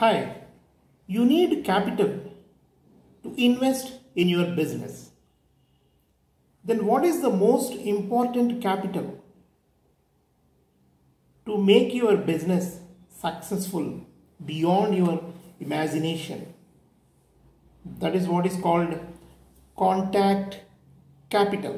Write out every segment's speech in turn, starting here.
Hi, you need capital to invest in your business. Then what is the most important capital to make your business successful beyond your imagination? That is what is called contact capital.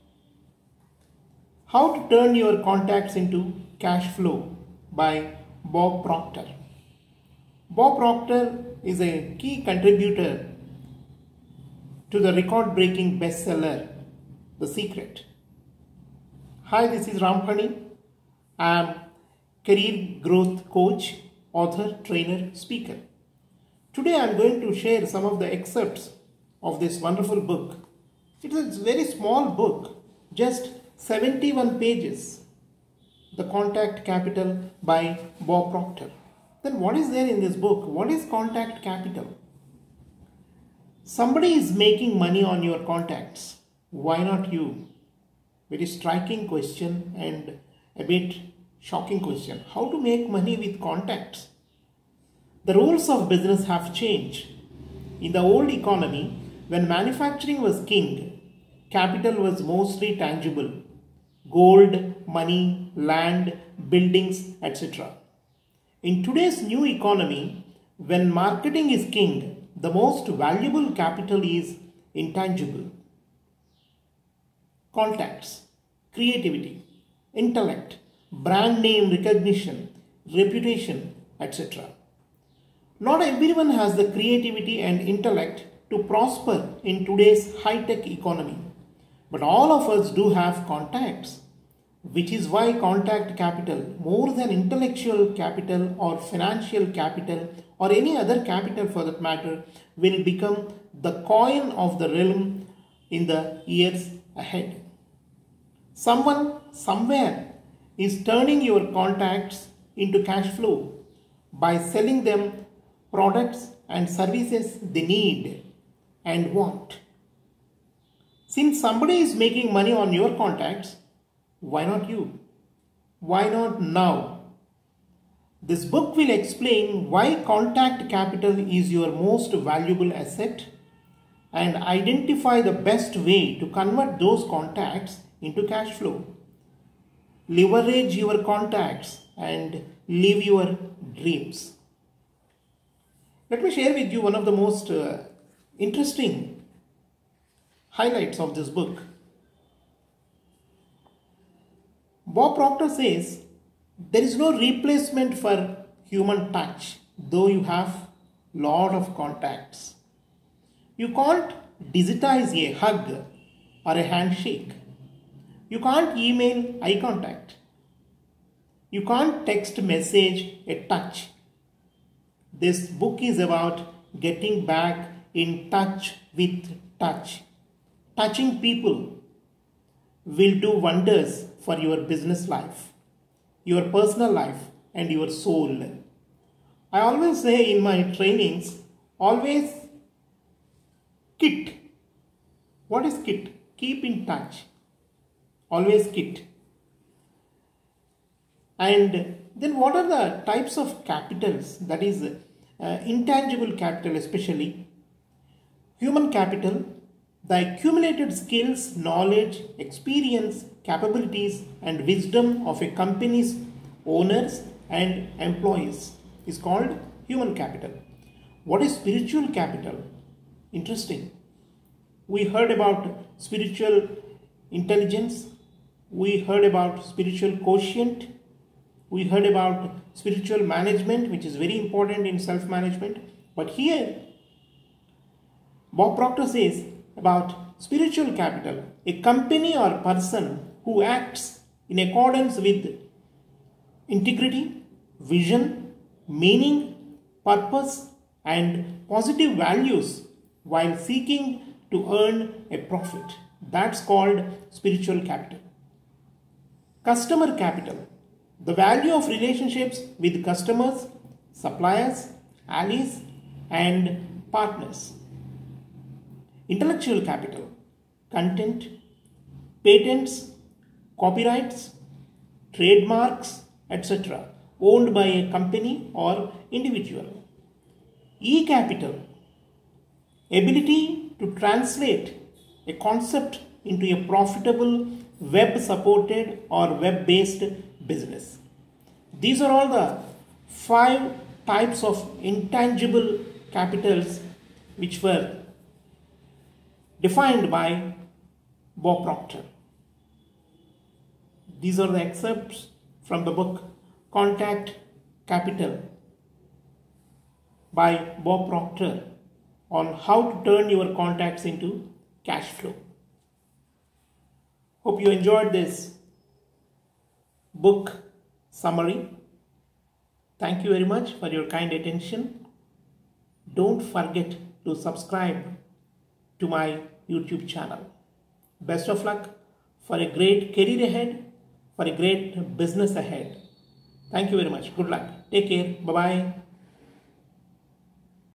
How to turn your contacts into cash flow by Bob Proctor. Bob Proctor is a key contributor to the record-breaking bestseller, The Secret. Hi, this is Ramphani. I am career growth coach, author, trainer, speaker. Today I am going to share some of the excerpts of this wonderful book. It is a very small book, just 71 pages. The Contact Capital by Bob Proctor. Then what is there in this book? What is contact capital? Somebody is making money on your contacts. Why not you? Very striking question and a bit shocking question. How to make money with contacts? The rules of business have changed. In the old economy, when manufacturing was king, capital was mostly tangible. Gold, money, land, buildings, etc. In today's new economy, when marketing is king, the most valuable capital is intangible. Contacts, creativity, intellect, brand name recognition, reputation, etc. Not everyone has the creativity and intellect to prosper in today's high-tech economy, but all of us do have contacts. Which is why contact capital, more than intellectual capital or financial capital or any other capital for that matter, will become the coin of the realm in the years ahead. Someone somewhere is turning your contacts into cash flow by selling them products and services they need and want. Since somebody is making money on your contacts, why not you? Why not now? This book will explain why contact capital is your most valuable asset and identify the best way to convert those contacts into cash flow. Leverage your contacts and live your dreams. Let me share with you one of the most interesting highlights of this book. Bob Proctor says, there is no replacement for human touch, though you have lot of contacts. You can't digitize a hug or a handshake. You can't email eye contact. You can't text message a touch. This book is about getting back in touch with touch. Touching people will do wonders for your business life, your personal life, and your soul. I always say in my trainings, always KIT. What is KIT? Keep in touch. Always KIT. And then what are the types of capitals? That is intangible capital especially. Human capital. The accumulated skills, knowledge, experience, capabilities and wisdom of a company's owners and employees is called human capital. What is spiritual capital? Interesting. We heard about spiritual intelligence. We heard about spiritual quotient. We heard about spiritual management, which is very important in self-management. But here, Bob Proctor says, about spiritual capital, a company or person who acts in accordance with integrity, vision, meaning, purpose and positive values while seeking to earn a profit. That's called spiritual capital. Customer capital, the value of relationships with customers, suppliers, allies and partners. Intellectual capital, content, patents, copyrights, trademarks, etc. owned by a company or individual. E-capital, ability to translate a concept into a profitable web-supported or web-based business. These are all the 5 types of intangible capitals which were defined by Bob Proctor. These are the excerpts from the book Contact Capital by Bob Proctor on how to turn your contacts into cash flow. Hope you enjoyed this book summary. Thank you very much for your kind attention. Don't forget to subscribe to my YouTube channel. Best of luck for a great career ahead, for a great business ahead. Thank you very much. Good luck. Take care. Bye-bye.